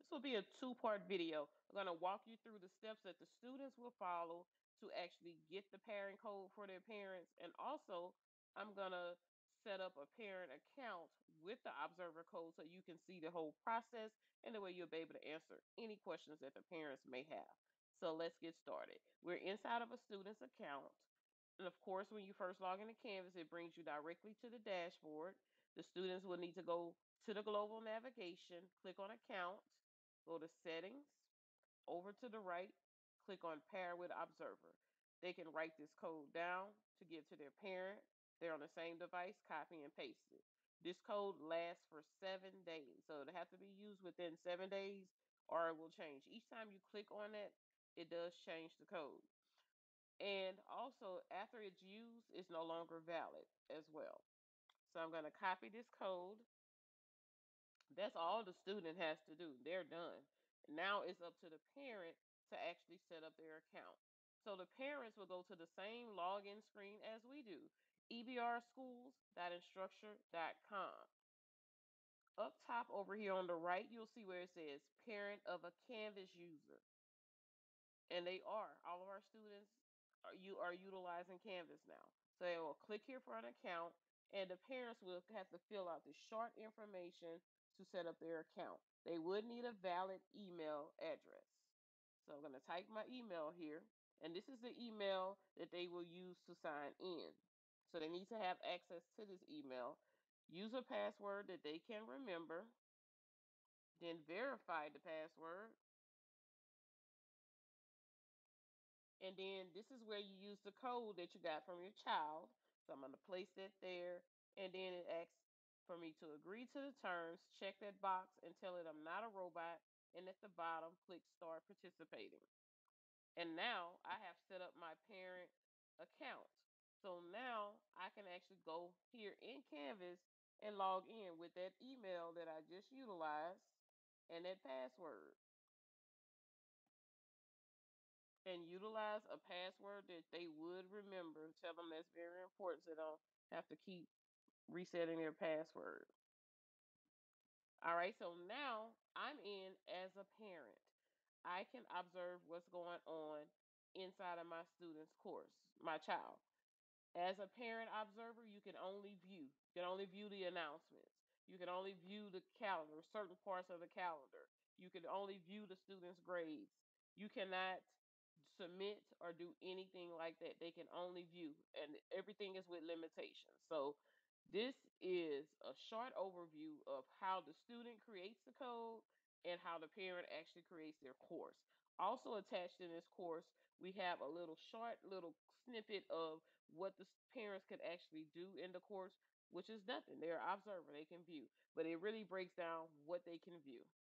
This will be a two-part video. I'm going to walk you through the steps that the students will follow to actually get the parent code for their parents. And also, I'm going to set up a parent account with the Observer code so you can see the whole process and the way you'll be able to answer any questions that the parents may have. So let's get started. We're inside of a student's account. And of course, when you first log into Canvas, it brings you directly to the dashboard. The students will need to go to the global navigation, click on account, go to settings, over to the right, click on pair with observer. They can write this code down to give to their parent. They're on the same device, copy and paste it. This code lasts for 7 days. So it'll have to be used within 7 days or it will change. Each time you click on it, it does change the code. And also, after it's used, it's no longer valid as well. So I'm going to copy this code. That's all the student has to do. They're done. Now it's up to the parent to actually set up their account. So the parents will go to the same login screen as we do, ebrschools.instructure.com. Up top over here on the right, you'll see where it says parent of a Canvas user. And they are. All of our students are utilizing Canvas now. So they will click here for an account, and the parents will have to fill out the short information to set up their account. They would need a valid email address. So I'm going to type my email here, and this is the email that they will use to sign in. So they need to have access to this email. Use a password that they can remember, then verify the password. And then this is where you use the code that you got from your child. So I'm going to place that there. And then it asks for me to agree to the terms, check that box and tell it I'm not a robot. And at the bottom, click start participating. And now I have set up my parent account. So now I can actually go here in Canvas and log in with that email that I just utilized and that password. And utilize a password that they would remember. Tell them that's very important so they don't have to keep resetting their password. All right, so now I'm in as a parent. I can observe what's going on inside of my student's course, my child. As a parent observer, you can only view the announcements. You can only view the calendar, certain parts of the calendar. You can only view the students' grades. You cannot submit or do anything like that. They can only view, and everything is with limitations. So this is a short overview of how the student creates the code and how the parent actually creates their course. Also attached in this course, we have a little short little snippet of what the parents could actually do in the course, which is nothing. They're an observer, they can view, but it really breaks down what they can view.